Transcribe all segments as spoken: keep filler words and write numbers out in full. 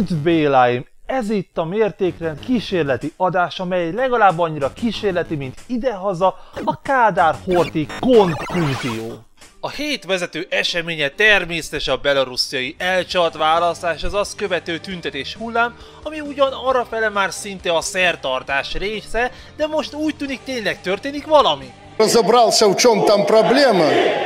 Üdv Béláim! Ez itt a Mértékrend kísérleti adás, amely legalább annyira kísérleti, mint idehaza a Kádár-Horthy konklúzió. A hét vezető eseménye természetesen a belarussziai elcsalt választás, az azt követő tüntetés hullám, ami ugyan arrafele már szinte a szertartás része, de most úgy tűnik tényleg történik valami. Разобрался, в чем там проблема.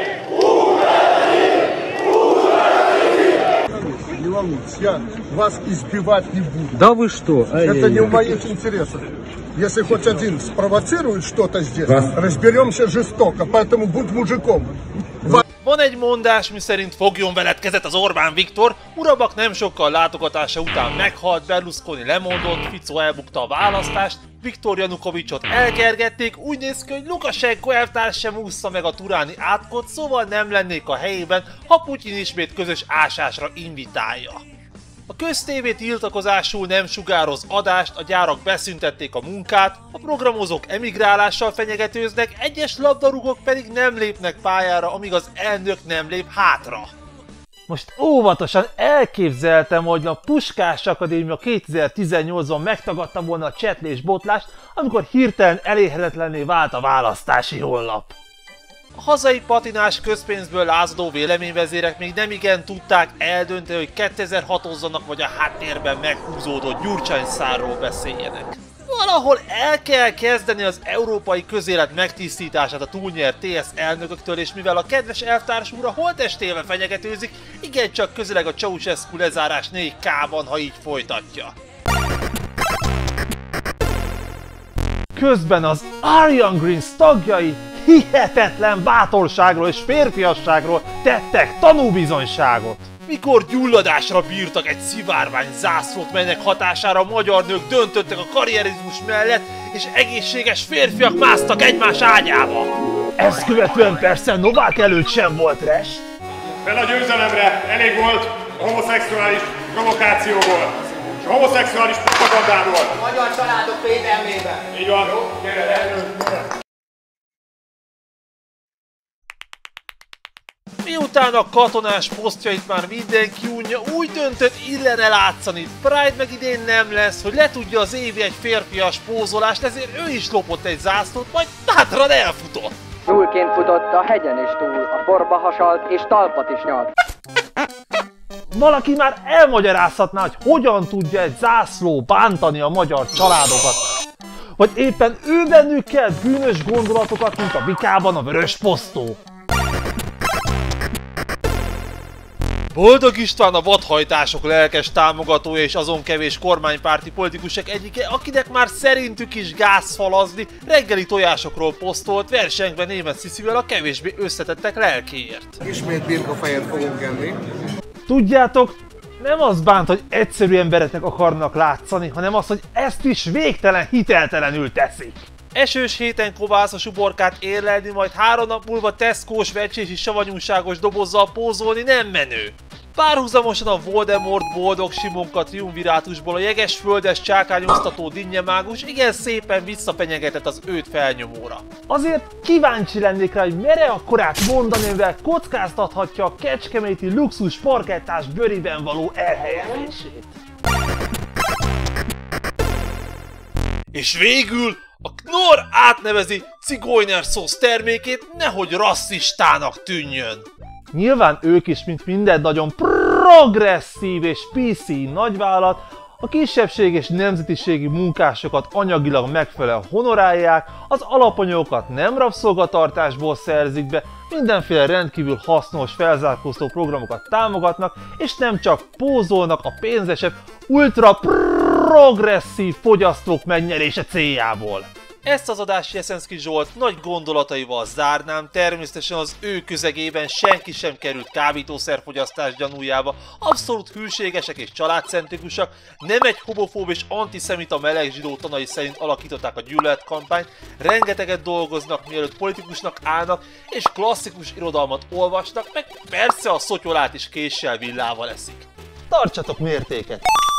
Не волнуйтесь, я вас избивать не буду. Да вы что? Это не в моих интересах. Если хоть один спровоцирует что-то здесь, разберемся жестоко, поэтому будь мужиком. Van egy mondás, miszerint fogjon veled kezet az Orbán Viktor, Urabak nem sokkal látogatása után meghalt, Berlusconi lemondott, Fico elbukta a választást, Viktor Janukovicsot elkergették, úgy néz ki, hogy Lukasenko elvtárs sem ússza meg a turáni átkot, szóval nem lennék a helyében, ha Putyin ismét közös ásásra invitálja. A köztévé tiltakozásul nem sugároz adást, a gyárak beszüntették a munkát, a programozók emigrálással fenyegetőznek, egyes labdarúgók pedig nem lépnek pályára, amíg az elnök nem lép hátra. Most óvatosan elképzeltem, hogy a Puskás Akadémia kétezer-tizennyolcban megtagadta volna a csetlés botlást, amikor hirtelen elérhetetlenné vált a választási honlap. A hazai patinás közpénzből lázadó véleményvezérek még nem igen tudták eldönteni, hogy kétezer-hatozzanak vagy a háttérben meghúzódó Gyurcsány-szárról beszéljenek. Valahol el kell kezdeni az európai közélet megtisztítását a túlnyert té es elnököktől, és mivel a kedves elvtársúra holttestével fenyegetőzik, igencsak közeleg a Ceausescu lezárás négy ká-ban, ha így folytatja. Közben az Aryan Greens tagjai hihetetlen bátorságról és férfiasságról tettek tanúbizonyságot. Mikor gyulladásra bírtak egy szivárvány zászlót, melynek hatására a magyar nők döntöttek a karrierizmus mellett, és egészséges férfiak másztak egymás ágyába. Ezt követően persze Novák előtt sem volt rest. Fel a győzelemre elég volt a homoszexuális provokációból, és a homoszexuális propagandából. A magyar családok védelmében. Így van. Jó, gyere, gyere. Miután a katonás posztjait már mindenki unja, úgy döntött illene látszani. Pride meg idén nem lesz, hogy letudja az évi egy férfias pózolást, ezért ő is lopott egy zászlót, majd bátran elfutott. Nyúlként futott a hegyen is túl, a porba hasalt és talpat is nyalt. Valaki már elmagyarázhatná, hogy hogyan tudja egy zászló bántani a magyar családokat. Vagy éppen ő bennük kell bűnös gondolatokat, mint a Bikában a vörös posztó. Boldog István a vadhajtások lelkes támogatója és azon kevés kormánypárti politikusok egyike, akinek már szerintük is gázfalazni, reggeli tojásokról posztolt versenyben német Sziszivel a kevésbé összetettek lelkéért. Ismét birkafejet fogunk enni. Tudjátok, nem az bánt, hogy egyszerű embereknek akarnak látszani, hanem az, hogy ezt is végtelen hiteltelenül teszik. Esős héten kovászos uborkát érlelni, majd három nap múlva Tesco-s vecsési savanyúságos dobozzal pózolni nem menő. Párhuzamosan a Voldemort boldog Simonka triumvirátusból a jeges-földes csákányoztató dinnyemágus igen szépen visszafenyegetett az őt felnyomóra. Azért kíváncsi lennék rá, hogy mere akkorát mondani, mivel kockáztathatja a kecskeméti luxus parkettás bőriben való elhelyezését. És végül a Knorr átnevezi cigojner szósz termékét, nehogy rasszistának tűnjön. Nyilván ők is, mint minden nagyon progresszív és pé cé nagyvállalat, a kisebbség és nemzetiségi munkásokat anyagilag megfelelően honorálják, az alapanyagokat nem rabszolgatartásból szerzik be, mindenféle rendkívül hasznos felzárkóztató programokat támogatnak, és nem csak pózolnak a pénzesebb, ultra progresszív fogyasztók megnyerése céljából. Ezt az adást Jeszenszky Zsolt nagy gondolataival zárnám, természetesen az ő közegében senki sem került kábítószerfogyasztás gyanújába, abszolút hűségesek és családcentrikusak, nem egy homofób és antiszemita meleg zsidó tanai szerint alakították a gyűlöletkampányt, rengeteget dolgoznak, mielőtt politikusnak állnak, és klasszikus irodalmat olvasnak, meg persze a szotyolát is késsel villával eszik. Tartsatok mértéket!